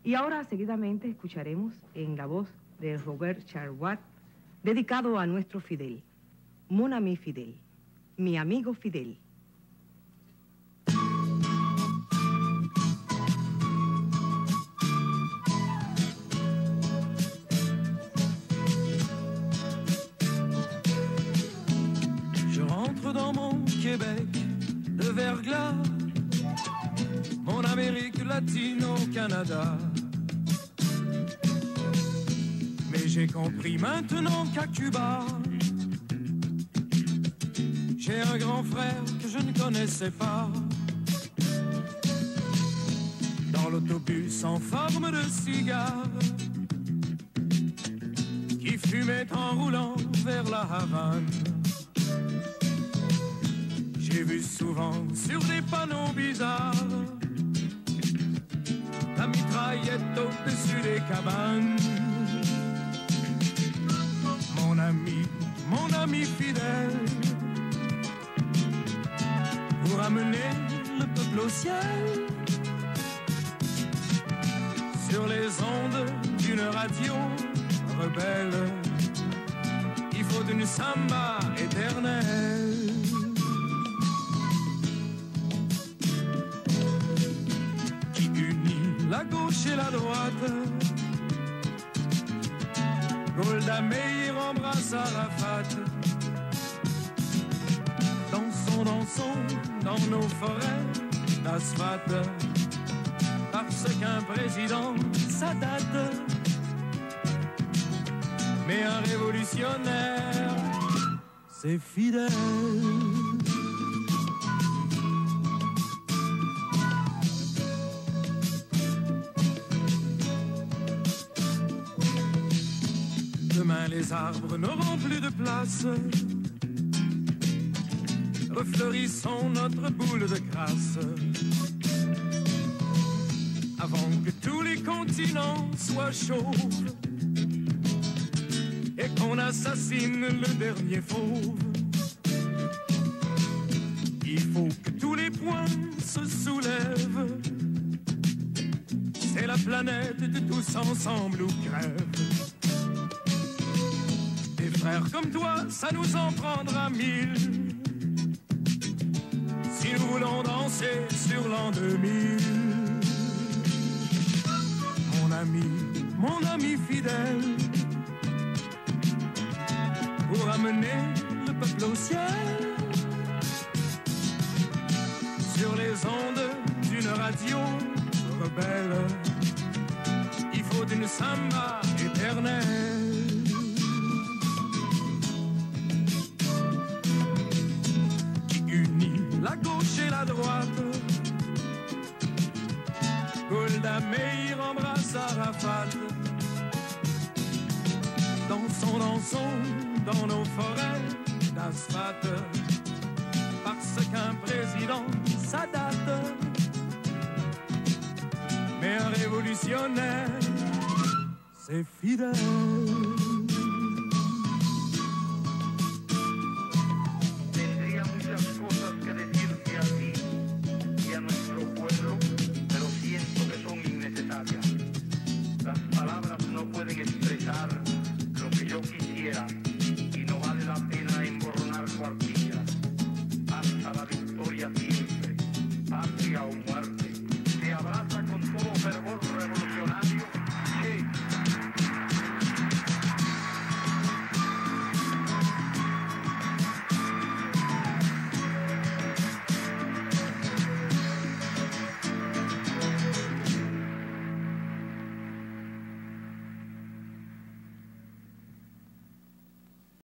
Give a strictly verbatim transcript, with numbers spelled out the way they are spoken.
Y ahora seguidamente escucharemos en la voz de Robert Charlotte, dedicado a nuestro Fidel, Mon ami Fidel, mi amigo Fidel. Je rentre dans mon Québec de verglas, mon Amérique latine au Canada. Mais j'ai compris maintenant qu'à Cuba, j'ai un grand frère que je ne connaissais pas. Dans l'autobus en forme de cigare, qui fumait en roulant vers la Havane. J'ai vu souvent sur des panneaux bizarres la mitraillette au-dessus des cabanes. Mon ami, mon ami fidèle, pour amener le peuple au ciel, sur les ondes d'une radio rebelle, il faut une samba éternelle. La gauche et la droite, Golda Meir embrasse Arafat. Dansons, dansons dans nos forêts d'asphalte, parce qu'un président, ça date. Mais un révolutionnaire, c'est Fidel. Demain les arbres n'auront plus de place, refleurissons notre boule de grâce, avant que tous les continents soient chauves et qu'on assassine le dernier fauve. Il faut que tous les points se soulèvent, c'est la planète de tous ensemble ou crève. Des frères comme toi, ça nous en prendra mille, si nous voulons danser sur l'an deux mille. Mon ami, mon ami fidèle, pour amener le peuple au ciel, sur les ondes d'une radio rebelle, il faut une samba éternelle. La gauche et la droite, Golda Meir embrasse Arafat. Dansons, dansons dans nos forêts d'asphalte, parce qu'un président, ça date. Mais un révolutionnaire, c'est Fidel.